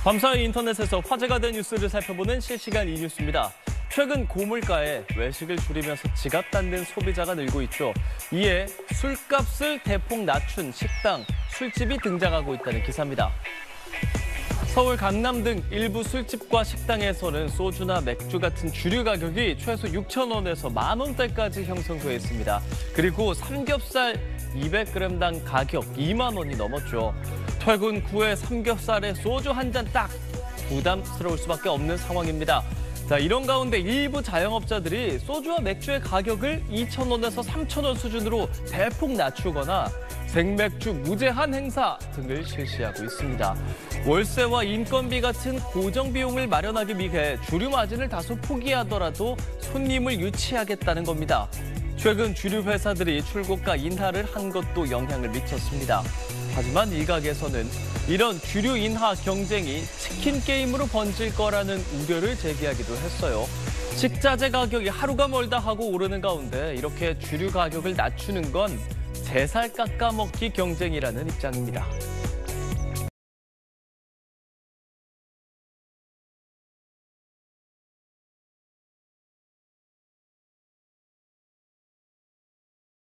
밤사이 인터넷에서 화제가 된 뉴스를 살펴보는 실시간 이뉴스입니다. 최근 고물가에 외식을 줄이면서 지갑 닫는 소비자가 늘고 있죠. 이에 술값을 대폭 낮춘 식당, 술집이 등장하고 있다는 기사입니다. 서울 강남 등 일부 술집과 식당에서는 소주나 맥주 같은 주류 가격이 최소 6,000원에서 10,000원대까지 형성돼 있습니다. 그리고 삼겹살 200g당 가격 2만 원이 넘었죠. 퇴근 후에 삼겹살에 소주 한 잔 딱 부담스러울 수밖에 없는 상황입니다. 자, 이런 가운데 일부 자영업자들이 소주와 맥주의 가격을 2,000원에서 3,000원 수준으로 대폭 낮추거나 생맥주 무제한 행사 등을 실시하고 있습니다. 월세와 인건비 같은 고정 비용을 마련하기 위해 주류 마진을 다소 포기하더라도 손님을 유치하겠다는 겁니다. 최근 주류 회사들이 출고가 인하를 한 것도 영향을 미쳤습니다. 하지만 일각에서는 이런 주류 인하 경쟁이 치킨 게임으로 번질 거라는 우려를 제기하기도 했어요. 식자재 가격이 하루가 멀다 하고 오르는 가운데 이렇게 주류 가격을 낮추는 건 제 살 깎아먹기 경쟁이라는 입장입니다.